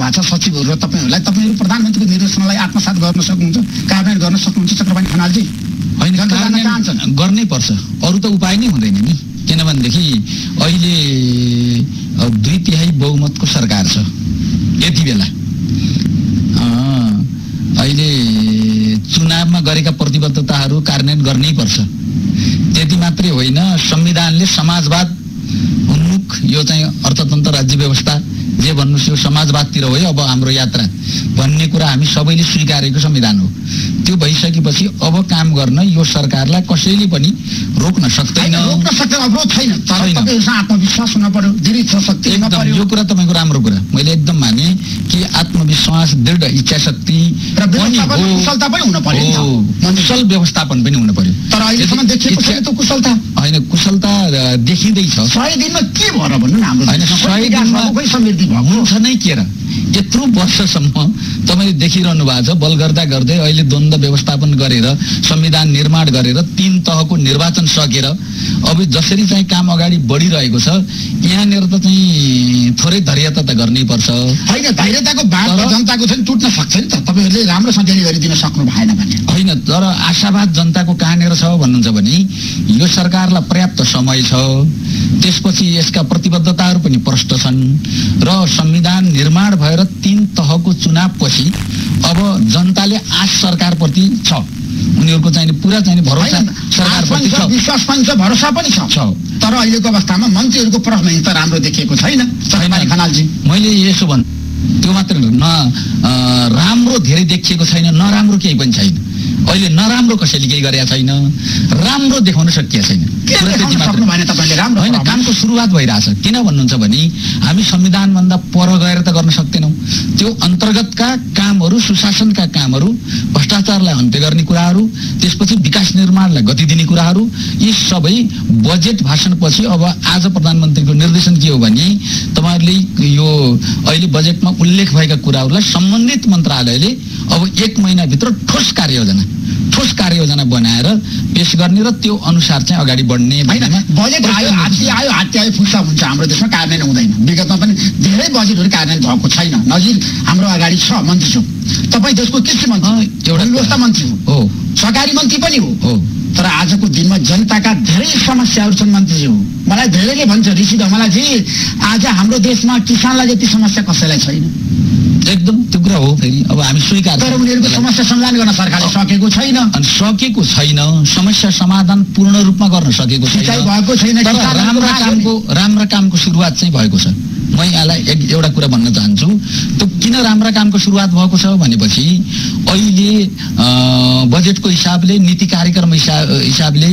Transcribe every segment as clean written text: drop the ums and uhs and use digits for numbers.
भएको छ सचिवहरू र तपाईहरुलाई, तपाईहरु प्रधानमन्त्रीको निर्देशनालाई आत्मसात गर्न सक्नुहुन्छ, कार्यान्वयन गर्न सक्नुहुन्छ चक्रपाणी खनालजी? हैन, कार्यान्वयन गर्नै पर्छ, अरु त उपाय नै हुँदैन नि। किनभनेदेखि अहिले 2/3 बहुमतको सरकार छ। यति बेला अहिले चुनावमा गरेका प्रतिबद्धताहरू कार्यान्वयन गर्नै पर्छ। त्यति मात्रै होइन, संविधानले समाजवाद उन्मुख यो चाहिँ अर्थतन्त्र राज्य व्यवस्था जे भन्नुस् यो समाजवादतिर हो अब हाम्रो यात्रा भन्ने कुरा हामी सबैले स्वीकारेको संविधान हो। त्यो भइसकेपछि अब काम गर्न यो सरकारलाई कसैले पनि रोक्न सक्दैन। रोक्न सक्दैन, अवरोध छैन। तर तपाईहरुसँग आत्मविश्वास हुन पर्यो, दृढ शक्ति हुन पर्यो। यो कुरा तपाईको राम्रो कुरा, मैले एकदम माने कि आत्मविश्वास, दृढ इच्छा शक्ति र कुशलता पनि हुन पर्यो, कुशल व्यवस्थापन पनि हुन पर्यो। तर अहिलेसम्म देखिएको छैन त्यो कुशलता। हैन, कुशलता देखिँदैछ। 100 दिनमा के भएर भन्नु न, हाम्रो हैन 100 दिनमा कोही समृद्धि हुन्छ नै के र? यत्रो वर्षसम्म तपाईले देखिरहनु भएको छ, बल गर्दा गर्दै अहिले द्वन्द्व व्यवस्थापन गरेर संविधान निर्माण गरेर 3 तहको निर्वाचन सकेर अब जसरी चाहिँ काम अगाडि बढिरहेको छ, यहाँनिर त चाहिँ थोरै धैर्यता त गर्नै पर्छ। हैन, धैर्यताको बात जनताको चाहिँ टुट्न सक्छ नि त, तपाईहरुले राम्रो सञ्चालन गरिदिन सक्नु भएन भने। हैन, तर आशावाद जनताको कहाँनिर छ भन्नुहुन्छ भने यो सरकारलाई पर्याप्त समय छ, त्यसपछि यसका प्रतिबद्धताहरू पनि प्रष्ट छन् र संविधान निर्माण भएर 3 तहको चुनावपछि अब जनताले आश सरकारप्रति छ, उनीहरुको चाहिँ पुरा चाहिँ भरोसा सरकारप्रति छ, विश्वास पनि छ, भरोसा पनि छ। तर अहिलेको अवस्थामा मन्त्रीहरुको प्रभावहीनता राम्रो देखिएको छैन चक्रपाणी खनालजी। मैले यसो भन् त्यो मात्र न राम्रो धेरै देखिएको छैन, नराम्रो केही पनि छैन। अहिले नराम्रो कसैले केही गरेका छैन, राम्रो देखाउन सकिएको छैन। होइन, कामको सुरुवात भइरहेछ। किन भन्नुहुन्छ भने हामी संविधानभन्दा पर गएर त गर्न सक्दैनौँ। त्यो अन्तर्गतका कामहरू, सुशासनका कामहरू, भ्रष्टाचारलाई अन्त्य गर्ने कुराहरू, त्यसपछि विकास निर्माणलाई गति दिने कुराहरू, यी सबै बजेट भाषणपछि अब आज प्रधानमन्त्रीको निर्देशन के हो भने तपाईहरुले यो अहिले बजेटमा उल्लेख भएका कुराहरूलाई सम्बन्धित मन्त्रालयले अब 1 महिनाभित्र ठोस कार्ययोजना बनाएर पेश गर्ने र त्यो अनुसार चाहिँ अगाडि बढ्ने। बजेट आयो हात्ती आयो फुस्सा हुन्छ, हाम्रो देशमा कार्यान्वयन हुँदैन। विगतमा पनि धेरै बजेटहरू कार्यान्वयन भएको छैन। नजिर हाम्रो अगाडि छ मन्त्री हो, तपाईँ देशको कृषि मन्त्री, एउटा व्यवस्था मन्त्री हो, सहकारी मन्त्री पनि हो। तर आजको दिनमा जनताका धेरै समस्याहरू छन् मन्त्रीज्यू। मलाई धेरैले भन्छ ऋषि धमलाजी, आज हाम्रो देशमा किसानलाई जति समस्या कसैलाई छैन। एकदम त्यो कुरा हो। फेरि अब हामी स्वीकार, तर उनीहरूको समस्या समाधान गर्न सरकारले सकेको छैन। अनि सकेको छैन, समस्या समाधान पूर्ण रूपमा गर्न सकेको छैन। राम्रो कामको सुरुवात चाहिँ भएको छ। म यहाँलाई एउटा कुरा भन्न चाहन्छु, त्यो किन राम्रो कामको सुरुवात भएको छ भनेपछि अहिले बजेटको हिसाबले, नीति कार्यक्रम हिसाबले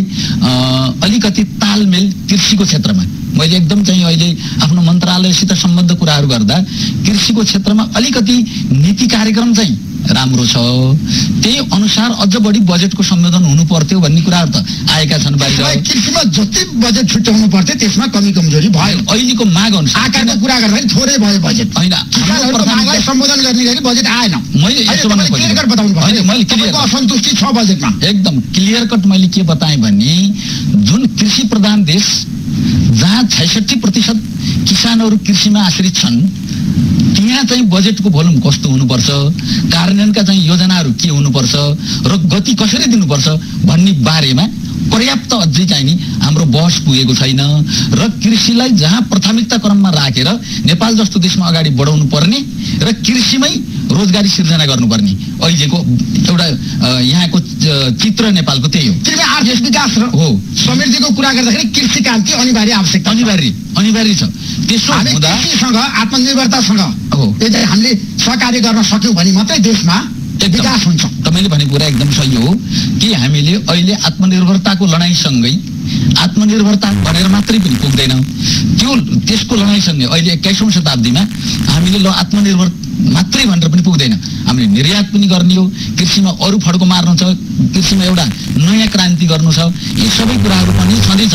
अलिकति तालमेल कृषिको क्षेत्रमा मैले एकदम चाहिँ अहिले आफ्नो मन्त्रालयसित सम्बद्ध कुराहरू गर्दा कृषिको क्षेत्रमा अलिकति नीति कार्यक्रम चाहिँ राम्रो छ। त्यही अनुसार अझ बढी बजेटको संशोधन हुनु पर्थ्यो भन्ने कुराहरू त आएका छन्। बाहिर कृषिमा जति बजेट छुट्याउनु पर्थ्यो त्यसमा कमी कमजोरी भयो। अहिलेको माग अनुसार आकारको कुरा गर्दा थोरै भयो बजेट। हैन, मागलाई सम्बोधन गर्ने गरी बजेट आएन। मैले यसो भन्नु क्लियर कट बताउनु पर्यो। मैले क्लियर असन्तुष्टि छ बजेटमा, एकदम क्लियर कट मैले के बताएँ भने जुन कृषि प्रधान देश जहाँ 66% किसानहरू कृषिमा आश्रित छन्, त्यहाँ चाहिँ बजेटको भोल्युम कस्तो हुनुपर्छ, कार्यान्वयनका चाहिँ योजनाहरू के हुनुपर्छ र गति कसरी दिनुपर्छ भन्ने बारेमा पर्याप्त अझै चाहिँ नि हाम्रो बहस पुगेको छैन। र कृषिलाई जहाँ प्राथमिकता क्रममा राखेर नेपाल जस्तो देशमा अगाडि बढाउनु पर्ने र कृषिमै रोजगारी सिर्जना गर्नुपर्ने अहिलेको एउटा यहाँको चित्र नेपालको त्यही हो। आर्थिक विकास हो, समृद्धिको कुरा गर्दाखेरि कृषि क्रान्ति अनिवार्य आवश्यकता अनिवार्य छ। त्यसो हुँदा आत्मनिर्भरतासँग हो, यदि हामीले सहकार्य गर्न सक्यौँ भने मात्रै देशमा विकास हुन्छ। तपाईँले भने कुरा एकदम सही हो कि हामीले अहिले आत्मनिर्भरताको लडाइँसँगै आत्मनिर्भरता भनेर मात्रै पनि पुग्दैन, त्यसको लडाइँसँगै अहिले 21औं शताब्दीमा हामीले आत्मनिर्भर मात्रै भनेर पनि पुग्दैन। हामीले निर्यात पनि गर्ने हो, कृषिमा अरू फड्को मार्नु छ, कृषिमा एउटा नयाँ क्रान्ति गर्नु छ। यी सबै कुराहरू पनि छँदैछन्।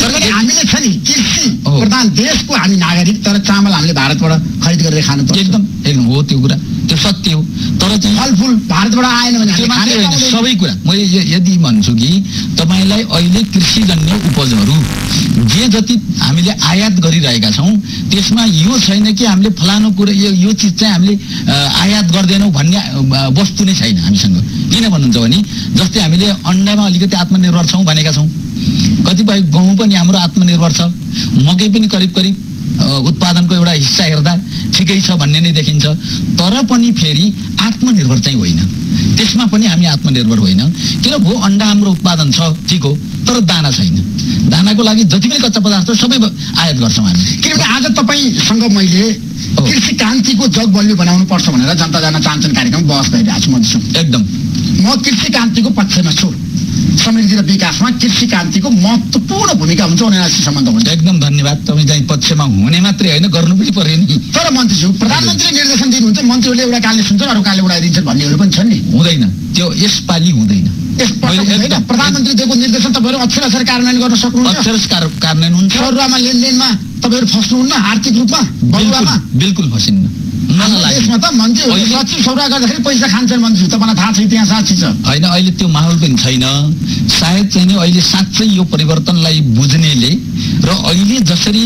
सरकारले हामीले छ नि कृषि प्रधान देशको हामी नागरिक, तर चामल हामीले भारतबाट खरिद गरेर खानु पर्छ। एकदम एकदम हो त्यो कुरा, त्यो सत्य हो। तर चाहिँ फलफुल भारतबाट आएन भने त्यो मात्रै होइन, सबै कुरा मैले यदि भन्छु कि तपाईँलाई अहिले कृषिजन्य उपजहरू जे जति हामीले आयात गरिरहेका छौँ त्यसमा यो छैन कि हामीले फलानु कुरा यो चिज चाहिँ हामीले आयात गर्दैनौँ भन्ने वस्तु नै छैन हामीसँग। किन भन्नुहुन्छ भने जस्तै हामीले अन्डामा अलिकति आत्मनिर्भर छौँ भनेका छौँ, कतिपय गहुँ पनि हाम्रो आत्मनिर्भर छ, मकै पनि करिब करिब उत्पादनको एउटा हिस्सा हेर्दा ठिकै छ भन्ने नै देखिन्छ। तर पनि फेरि आत्मनिर्भर चाहिँ होइन, त्यसमा पनि हामी आत्मनिर्भर होइन। किन भो अन्डा हाम्रो उत्पादन छ ठिक हो, तर दाना छैन। दानाको लागि जति पनि कच्चा पदार्थ सबै आयात गर्छौँ हामी। किनभने आज तपाईँसँग मैले कृषि क्रान्तिको जग बलियो बनाउनु पर्छ भनेर जनता जान चाहन्छन् कार्यक्रम बहस भइरहेको छु मन्त्रीसँग। एकदम म कृषि क्रान्तिको पक्षमा छु। समृद्धि र विकासमा कृषि क्रान्तिको महत्त्वपूर्ण भूमिका हुन्छ भनेर सम्बन्ध हुन्छ। एकदम धन्यवाद। तपाईँ चाहिँ पक्षमा हुने मात्रै होइन, गर्नु पनि पर्यो नि। तर मन्त्रीज्यू, प्रधानमन्त्रीले निर्देशन दिनुहुन्छ, मन्त्रीहरूले एउटा कालले सुन्छन् अरू कालले उडाइदिन्छन् भन्नेहरू पनि छन् नि। हुँदैन, त्यो यसपालि हुँदैन। प्रधानमन्त्री दिएको निर्देशन तपाईँहरू अक्षर कार्यान्वयन गर्न सक्नुहुन्छ? अक्षर कार्यान्वयन हुन्छ। सरुवामा लेनदेनमा तपाईँहरू फस्नुहुन्न? आर्थिक रूपमा बलुवामा बिल्कुल फसिन्न। देशमा त मन्त्री सचिव सौरा गर्दाखेरि पैसा खान्छन् मन्त्री, तपाईँलाई थाहा छ, इतिहास साक्षी छ। होइन, अहिले त्यो माहौल पनि छैन। सायद चाहिँ नि अहिले साँच्चै यो परिवर्तनलाई बुझ्नेले र अहिले जसरी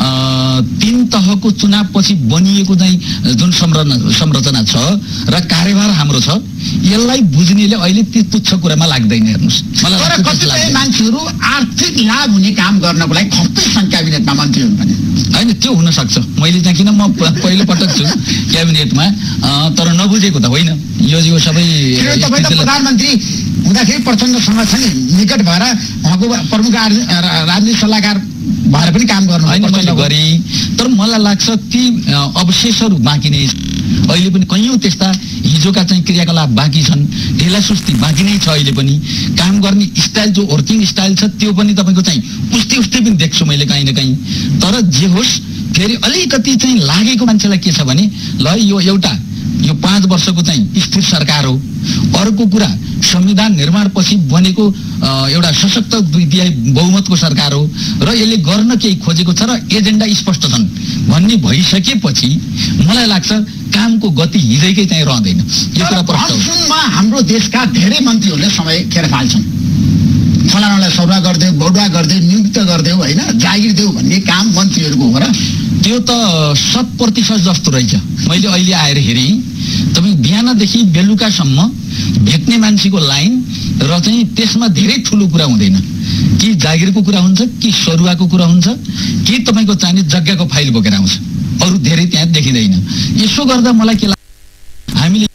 3 तहको चुनावपछि बनिएको चाहिँ जुन संरचना छ र कार्यभार हाम्रो छ, यसलाई बुझ्नेले अहिले त्यो तुच्छ कुरामा लाग्दैन। हेर्नुहोस्, मलाई तर कतिपय मान्छेहरू आर्थिक लाभ हुने काम गर्नको लागि खप्दैछन् क्याबिनेटमा मन्त्रीहरू पनि। होइन, त्यो हुन सक्छ। मैले चाहिँ किन म पहिलो पटक छु क्याबिनेटमा, तर नबुझेको त होइन। यो सबै प्रधानमन्त्री हुँदाखेरि प्रचण्डसँग छ नि निकट भएर उहाँको प्रमुख राजनीतिक सल्लाहकार भएर पनि काम गर्नु गरे। तर मलाई लाग्छ ती अवशेषहरू बाँकी नै अहिले पनि कैयौँ त्यस्ता हिजोका चाहिँ क्रियाकलाप बाँकी छन्, ढिलासुस्ती बाँकी नै छ। अहिले पनि काम गर्ने स्टाइल, जो वर्किङ स्टाइल छ त्यो पनि तपाईँको चाहिँ उस्तै पनि देख्छु मैले कहीँ न कहीँ। तर जे होस्, फेरि अलिकति चाहिँ लागेको मान्छेलाई के छ भने ल यो 5 वर्षको चाहिँ स्थिर सरकार हो। अर्को कुरा, संविधान निर्माणपछि बनेको एउटा सशक्त द्वितीय बहुमतको सरकार हो र यसले गर्न केही खोजेको छ र एजेन्डा स्पष्ट छन् भन्ने भइसकेपछि मलाई लाग्छ कामको गति हिजैकै चाहिँ रहँदैन। यो कुरा प्रश्नमा हाम्रो देशका धेरै मन्त्रीहरूले समय खेर फाल्छन्। फलानालाई सौरा गरिदेऊ, बढुवा गरिदेऊ, नियुक्त गरिदेऊ, होइन जागिर देऊ भन्ने काम मन्त्रीहरूको हो र त्यो त 100% जस्तो रहेछ। मैले अहिले आएर हेरेँ, तपाईँ बिहानदेखि बेलुकासम्म भेट्ने मान्छेको लाइन र चाहिँ त्यसमा धेरै ठुलो कुरा हुँदैन। कि जागिरको कुरा हुन्छ, कि सरुवाको कुरा हुन्छ, कि तपाईँको चाहिने जग्गाको फाइल बोकेर आउँछ। अरू धेरै त्यहाँ देखिँदैन। यसो गर्दा मलाई के लाग्छ, हामीले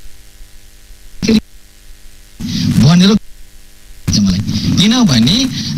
भनेर मलाई, किनभने